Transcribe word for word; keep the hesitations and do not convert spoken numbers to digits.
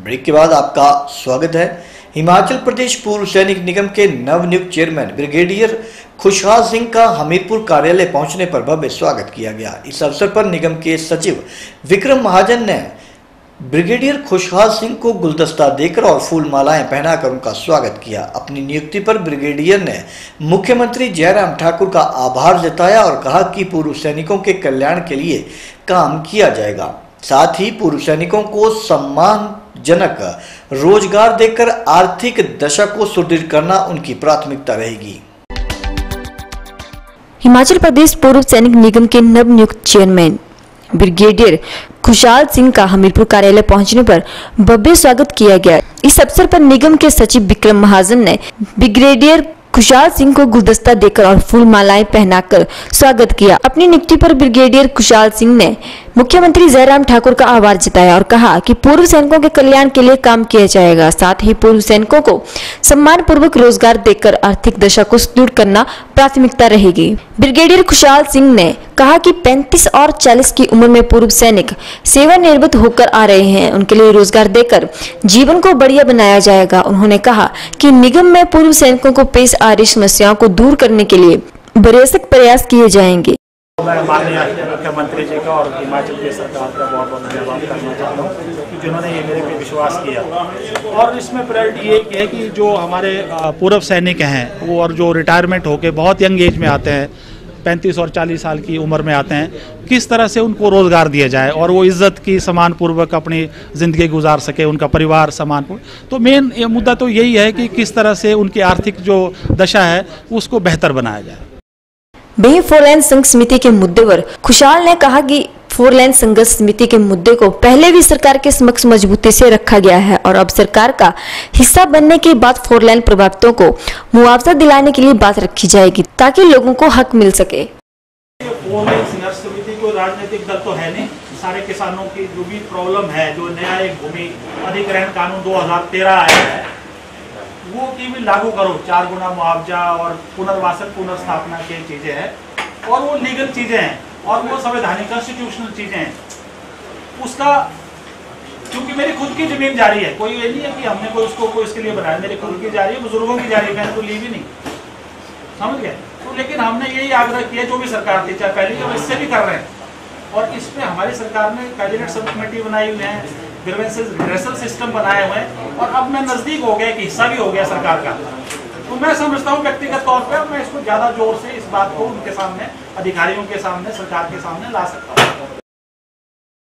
Break के बाद आपका स्वागत है। हिमाचल प्रदेश पूर्व सैनिक निगम के नवनियुक्त चेयरमैन ब्रिगेडियर खुशहाल सिंह का हमीरपुर कार्यालय पहुंचने पर भव्य स्वागत किया गया। इस अवसर पर निगम के सचिव विक्रम महाजन ने ब्रिगेडियर खुशहाल सिंह को गुलदस्ता देकर और फूल मालाएं पहनाकर उनका स्वागत किया। अपनी नियुक्ति पर ब्रिगेडियर ने मुख्यमंत्री जयराम ठाकुर का आभार जताया और कहा कि पूर्व सैनिकों के कल्याण के लिए काम किया जाएगा। साथ ही पूर्व सैनिकों को सम्मानजनक रोजगार देकर आर्थिक दशा को सुदृढ़ करना उनकी प्राथमिकता रहेगी। हिमाचल प्रदेश पूर्व सैनिक निगम के नवनियुक्त चेयरमैन ब्रिगेडियर खुशहाल सिंह का हमीरपुर कार्यालय पहुंचने पर भव्य स्वागत किया गया। इस अवसर पर निगम के सचिव विक्रम महाजन ने ब्रिगेडियर खुशहाल सिंह को गुलदस्ता देकर और फूल मालाएं पहनाकर स्वागत किया। अपनी नियुक्ति पर ब्रिगेडियर खुशहाल सिंह ने मुख्यमंत्री जयराम ठाकुर का आभार जताया और कहा कि पूर्व सैनिकों के कल्याण के लिए काम किया जाएगा। साथ ही पूर्व सैनिकों को सम्मान पूर्वक रोजगार देकर आर्थिक दशा को सुदृढ़ करना प्राथमिकता रहेगी। ब्रिगेडियर खुशहाल सिंह ने कहा कि पैंतीस और चालीस की उम्र में पूर्व सैनिक सेवानिवृत्त होकर आ रहे हैं, उनके लिए रोजगार देकर जीवन को बढ़िया बनाया जाएगा। उन्होंने कहा कि निगम में पूर्व सैनिकों को पेश आ रही समस्याओं को दूर करने के लिए भरसक प्रयास किए जाएंगे। मैं माननीय मुख्यमंत्री जी का और हिमाचल प्रदेश सरकार का बहुत बहुत धन्यवाद करना चाहता हूँ जिन्होंने ये मेरे पे विश्वास किया। और इसमें प्रायोरिटी ये है कि जो हमारे पूर्व सैनिक हैं वो और जो रिटायरमेंट होके बहुत यंग एज में आते हैं, पैंतीस और चालीस साल की उम्र में आते हैं, किस तरह से उनको रोजगार दिया जाए और वो इज्जत की समान पूर्वक अपनी ज़िंदगी गुजार सके, उनका परिवार समान पूर्वक। तो मेन ये मुद्दा तो यही है कि किस तरह से उनकी आर्थिक जो दशा है उसको बेहतर बनाया जाए। वहीं फोर लाइन संघर्ष समिति के मुद्दे पर खुशहाल ने कहा कि फोर लाइन संघर्ष समिति के मुद्दे को पहले भी सरकार के समक्ष मजबूती से रखा गया है और अब सरकार का हिस्सा बनने के बाद फोर लाइन प्रभावितों को मुआवजा दिलाने के लिए बात रखी जाएगी ताकि लोगों को हक मिल सके। फोर लाइन संघर्ष समिति कोई राजनीतिक दल तो है नहीं। सारे किसानों की जो भी प्रॉब्लम है, जो नया एक भूमि अधिग्रहण कानून दो हजार तेरह आया है वो की भी लागू करो, चार गुना मुआवजा और पुनर्वासन पुनर्स्थापना की चीजें हैं और वो लीगल चीजें हैं और वो संवैधानिक कॉन्स्टिट्यूशनल चीजें हैं। उसका क्योंकि मेरी खुद की जमीन जारी है, कोई ये नहीं है कि हमने कोई उसको कोई इसके लिए बनाया, मेरी खुद की जारी है, बुजुर्गों की जारी है, मैंने तो ली भी नहीं, समझ गए। तो लेकिन हमने यही आग्रह किया जो भी सरकार थी, चाहे पहले तो इससे भी कर रहे हैं और इसमें हमारी सरकार ने कैबिनेट सब कमेटी बनाई हुई है, ग्रीवेंसेस रिड्रेसल सिस्टम बनाए हुए हैं और अब मैं नजदीक हो गया कि हिस्सा भी हो गया सरकार का। तो मैं समझता हूँ व्यक्तिगत तौर पर मैं इसको ज्यादा जोर से इस बात को उनके सामने, अधिकारियों के सामने, सरकार के सामने ला सकता हूँ।